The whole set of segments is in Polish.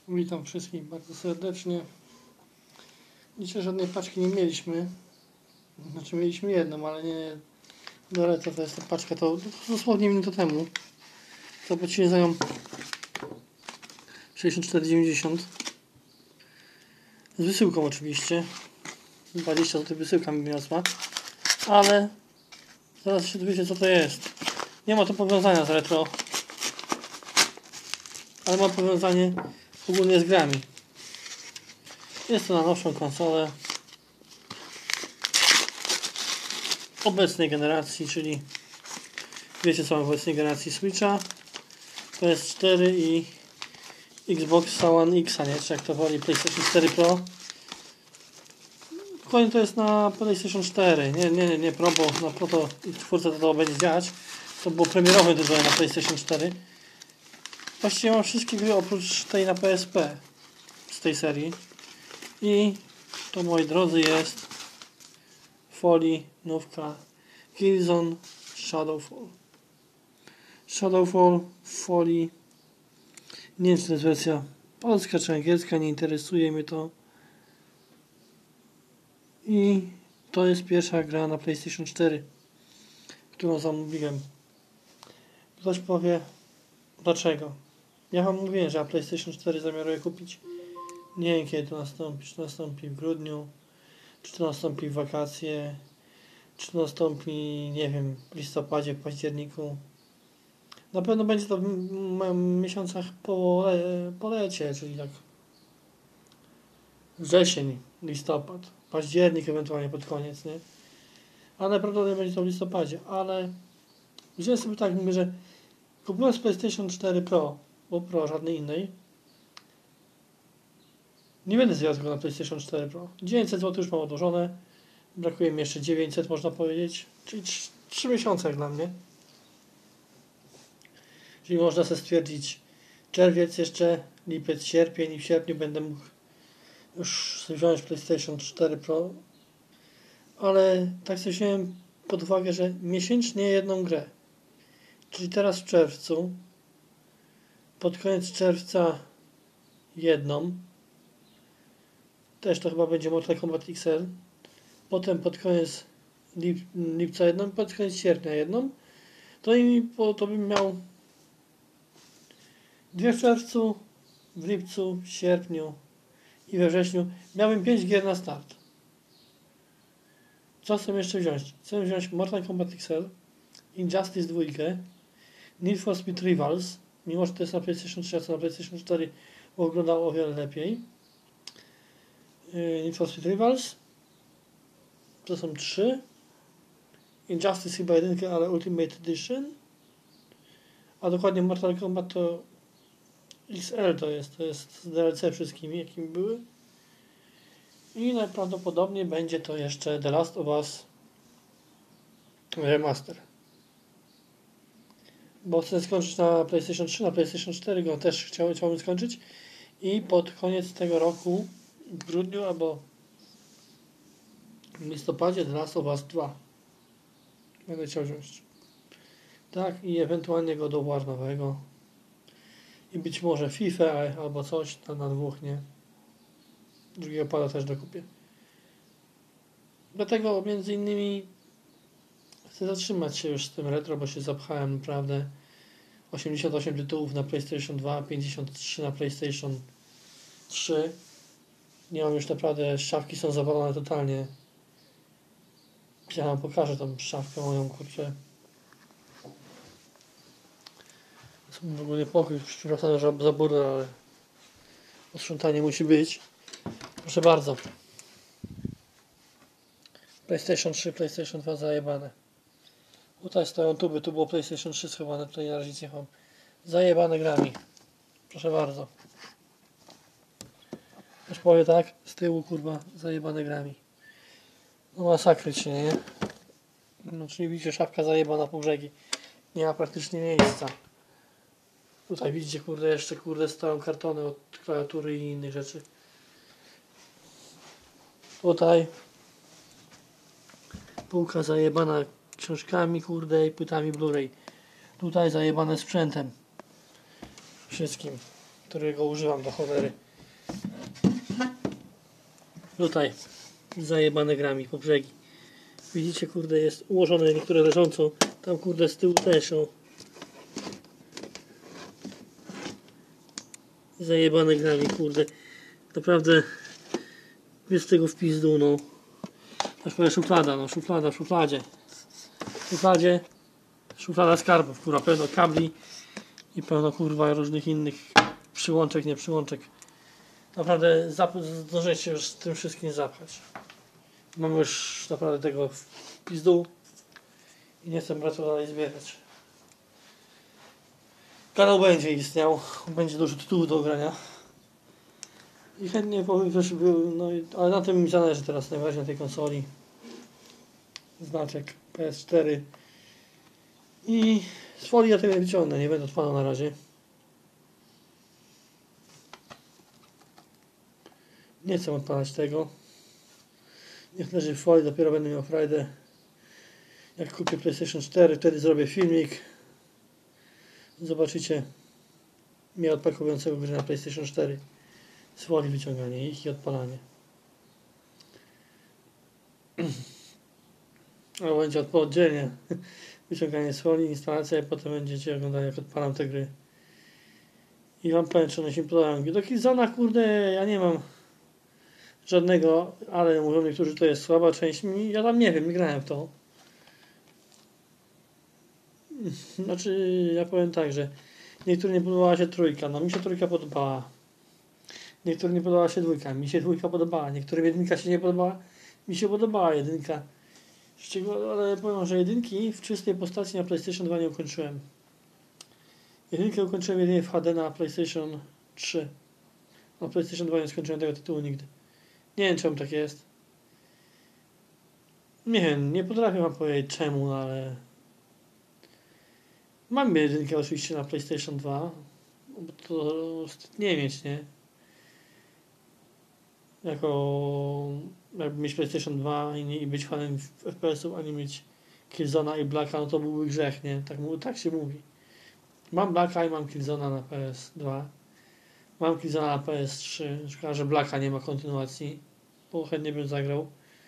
Witam wszystkich bardzo serdecznie. Dzisiaj żadnej paczki nie mieliśmy. Znaczy mieliśmy jedną, ale nie. Dobra, to jest ta paczka, to dosłownie minutę temu. Zapłacili za nią 64,90. Z wysyłką oczywiście. 20 zł wysyłka mi wniosła. Ale zaraz się dowiecie, co to jest. Nie ma to powiązania z retro. Ale ma powiązanie ogólnie z grami. Jest to na nowszą konsolę obecnej generacji, czyli wiecie co mam w obecnej generacji Switcha, to jest 4 i Xbox One X, nie? Czy jak to woli, PlayStation 4 Pro. Dokładnie to jest na PlayStation 4, nie Pro, bo na Pro to i w 4 to będzie działać. To było premierowe tytuł na PlayStation 4. Właściwie mam wszystkie gry oprócz tej na PSP z tej serii. I to, moi drodzy, jest Folii nówka Killzone Shadowfall. Shadowfall Folii. Nie wiem, czy to jest wersja polska czy angielska, nie interesuje mnie to. I to jest pierwsza gra na PlayStation 4, którą zamówiłem. Ktoś powie, dlaczego? Ja wam mówiłem, że ja PlayStation 4 zamieruję kupić. Nie wiem, kiedy to nastąpi. Czy to nastąpi w grudniu, czy to nastąpi w wakacje, czy to nastąpi, nie wiem, w listopadzie, w październiku. Na pewno będzie to w miesiącach po lecie, czyli tak wrzesień, listopad, październik ewentualnie pod koniec, nie? Ale najprawdopodobniej będzie to w listopadzie, ale wziąłem sobie tak, mówię, że kupując PlayStation 4 Pro, bo Pro żadnej innej, nie będę zjadł go na PlayStation 4 Pro. 900 zł już mam odłożone, brakuje mi jeszcze 900, można powiedzieć, czyli 3 miesiące jak dla mnie. Czyli można sobie stwierdzić czerwiec jeszcze, lipiec, sierpień i w sierpniu będę mógł już wziąć PlayStation 4 Pro. Ale tak sobie wziąłem pod uwagę, że miesięcznie jedną grę. Czyli teraz w czerwcu, pod koniec czerwca jedną. Też to chyba będzie Mortal Kombat XL. Potem pod koniec lipca jedną, pod koniec sierpnia jedną. To bym miał 2 w czerwcu, w lipcu, w sierpniu i we wrześniu. Miałbym 5 gier na start. Co chcę jeszcze wziąć? Chcę wziąć Mortal Kombat XL, Injustice 2, Need for Speed Rivals, mimo że to jest na PlayStation 3, a na PlayStation 4, bo wyglądało o wiele lepiej. Need for Speed Rivals, to są 3. Injustice chyba 1, ale Ultimate Edition. A dokładnie Mortal Kombat to XL to jest z DLC wszystkimi, jakimi były. I najprawdopodobniej będzie to jeszcze The Last of Us Remaster. Bo chcę skończyć na PlayStation 3, na PlayStation 4 go też chciałbym skończyć. I pod koniec tego roku, w grudniu albo w listopadzie, The Last of Us 2 będę chciał wziąć. Tak, i ewentualnie God of War nowego. I być może FIFA albo coś tam na dwóch, nie? Drugiego pada też dokupię. Dlatego między innymi chcę zatrzymać się już z tym retro, bo się zapchałem naprawdę. 88 tytułów na PlayStation 2, 53 na PlayStation 3. Nie mam już naprawdę, szafki są zawalone totalnie. Ja wam pokażę tą szafkę moją, kurczę. W ogóle pokój, przepraszam za burdę, ale posprzątanie musi być. Proszę bardzo. PlayStation 3, PlayStation 2 zajebane. Tutaj stoją tuby, tu było PlayStation 3 schowane, tutaj na razie nie mam. Zajebane grami. Proszę bardzo. Już powiem tak, z tyłu kurwa, zajebane grami. No masakrycznie, nie? No czyli widzicie, szafka zajebana po brzegi. Nie ma praktycznie miejsca. Tutaj widzicie, kurde, jeszcze stoją kartony od klawiatury i innych rzeczy. Tutaj półka zajebana książkami, kurde, i płytami Blu-ray. Tutaj zajebane sprzętem. Wszystkim. którego używam do cholery. Tutaj zajebane grami po brzegi. Widzicie, kurde, jest ułożone niektóre leżąco. Tam, kurde, z tyłu też, o. Zajebane grami, kurde. Naprawdę jest tego w pizdu, no. Aż powiem szuflada, no. Szuflada w szufladzie. W szufladzie. Szuflada skarbów, kurwa. Pełno kabli i pełno, kurwa, różnych innych przyłączek, nie przyłączek. Naprawdę zdążycie się już z tym wszystkim zapchać. Mam już naprawdę tego w pizdu i nie chcę brać dalej zbierać. Kanał będzie istniał, będzie dużo tytułów do grania. I chętnie powiem, że był, no ale na tym mi zależy teraz najbardziej, na tej konsoli. Znaczek PS4. I z folii ja tego nie wyciągnę, nie będę odpalał na razie. Nie chcę odpalać tego. Niech leży w folii, dopiero będę miał frajdę. Jak kupię PlayStation 4, wtedy zrobię filmik. Zobaczycie mnie odpakowującego gry na PlayStation 4. Z folii wyciąganie ich i odpalanie. A będzie oddzielnie wyciąganie z folii, instalacja i potem będziecie oglądali, jak odpalam te gry. I wam powiem, czy one się podobają. Do Killzona, kurde, ja nie mam żadnego, ale mówią niektórzy, że to jest słaba część. Ja tam nie wiem, nie grałem w to. Znaczy, ja powiem tak, że niektórym nie podobała się trójka. No mi się trójka podobała. Niektórym nie podobała się dwójka. Mi się dwójka podobała. Niektórym jedynka się nie podobała. Mi się podobała jedynka. Ale powiem, że jedynki w czystej postaci na PlayStation 2 nie ukończyłem. Jedynkę ukończyłem jedynie w HD na PlayStation 3. Na PlayStation 2 nie skończyłem tego tytułu nigdy. Nie wiem, czemu tak jest. Nie wiem, nie potrafię wam powiedzieć czemu, ale... Mam jedynkę oczywiście na PlayStation 2. Bo to nie mieć, nie? Jakby mieć PlayStation 2 i być fanem FPS-ów, a nie mieć Killzona i Blacka, no to byłby grzech, nie? Tak się mówi. Mam Blacka i mam Killzona na PS2. Mam Killzona na PS3. Szkoda, że Blacka nie ma kontynuacji, bo chętnie bym zagrał.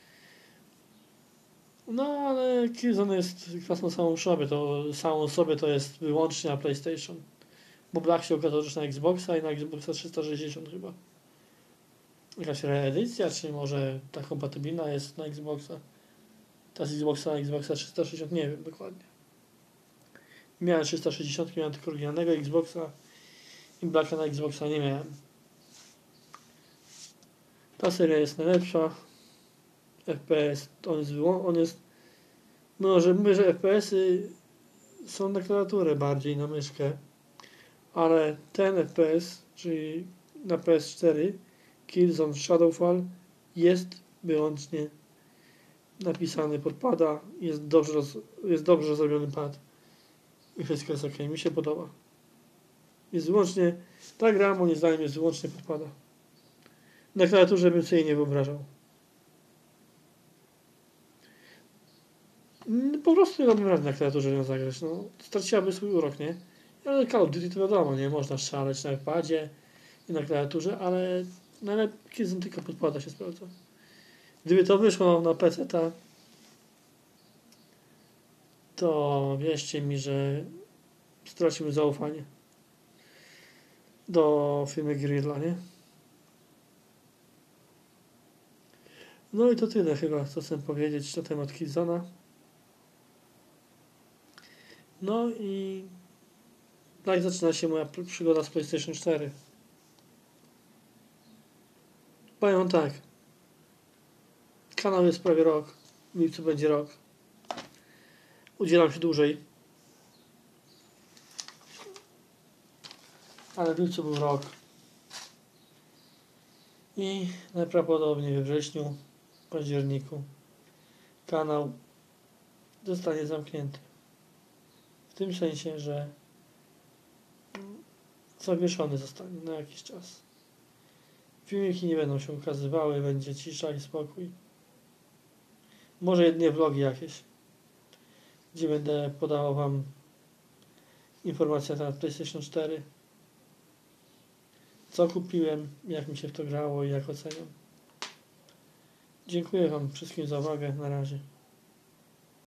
No, ale Killzone jest klasą samą sobie to jest wyłącznie na PlayStation. Bo Black się okazał też na Xboxa i na Xboxa 360 chyba. Jakaś reedycja, czy może ta kompatybilna jest na Xboxa? Ta z Xboxa na Xboxa 360, nie wiem dokładnie. Miałem 360, miałem tylko oryginalnego Xboxa i Blacka na Xboxa nie miałem. Ta seria jest najlepsza. FPS, on jest może mówię, że FPS-y są na klawiaturę bardziej, na myszkę, ale ten FPS, czyli na PS4 Killzone Shadowfall jest wyłącznie napisany pod pada, jest dobrze zrobiony pad i wszystko jest ok, mi się podoba. Jest wyłącznie, ta gra moim zdaniem jest wyłącznie pod pada. Na klawiaturze bym sobie jej nie wyobrażał. Po prostu nie dałbym rady na klawiaturze ją zagrać, no. Straciłaby swój urok, nie? Ale Call of Duty to wiadomo, nie? Można strzelać na padzie i na klawiaturze, ale Killzone tylko podpada się sprawdza. Gdyby to wyszło na PC, to wierzcie mi, że straciłbym zaufanie do firmy Guerrilla, nie? No i to tyle chyba, co chcę powiedzieć na temat Killzona. No i tak zaczyna się moja przygoda z PlayStation 4. Powiem tak. Kanał jest prawie rok. W lipcu będzie rok. Udzielam się dłużej. Ale w lipcu był rok. I najprawdopodobniej we wrześniu, październiku kanał zostanie zamknięty. W tym sensie, że zawieszony zostanie na jakiś czas. Filmiki nie będą się ukazywały, będzie cisza i spokój. Może jedynie vlogi jakieś, gdzie będę podawał wam informacje na temat PlayStation 4. co kupiłem, jak mi się w to grało i jak oceniam. Dziękuję Wam wszystkim za uwagę. Na razie.